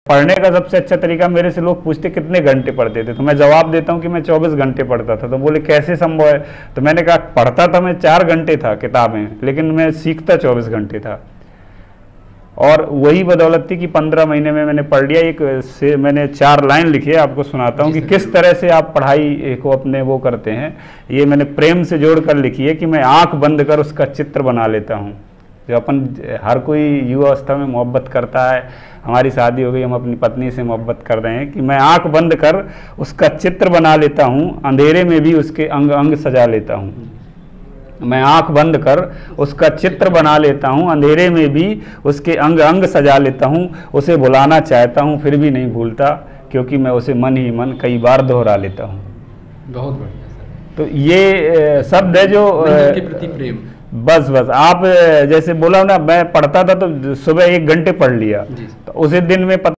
पढ़ने का सबसे अच्छा तरीका, मेरे से लोग पूछते कितने घंटे पढ़ते थे, तो मैं जवाब देता हूँ कि मैं 24 घंटे पढ़ता था। तो बोले कैसे संभव है? तो मैंने कहा पढ़ता था मैं 4 घंटे था किताबें, लेकिन मैं सीखता 24 घंटे था। और वही बदौलत थी कि 15 महीने में मैंने पढ़ लिया। एक से मैंने 4 लाइन लिखी है, आपको सुनाता हूँ कि किस तरह से आप पढ़ाई को अपने वो करते हैं। ये मैंने प्रेम से जोड़ कर लिखी है कि मैं आंख बंद कर उसका चित्र बना लेता हूँ। जो अपन हर कोई युवा अवस्था में मोहब्बत करता है, हमारी शादी हो गई, हम अपनी पत्नी से मोहब्बत कर रहे हैं, कि मैं आंख बंद कर उसका चित्र बना लेता हूँ, अंधेरे में भी उसके अंग अंग सजा लेता हूँ। मैं आंख बंद कर उसका चित्र बना लेता हूँ, अंधेरे में भी उसके अंग अंग सजा लेता हूँ। उसे भुलाना चाहता हूँ फिर भी नहीं भूलता, क्योंकि मैं उसे मन ही मन कई बार दोहरा लेता हूँ। बहुत बढ़िया सर। तो ये शब्द है जो के प्रति प्रेम। बस आप जैसे बोला ना, मैं पढ़ता था तो सुबह 1 घंटे पढ़ लिया, तो उसी दिन में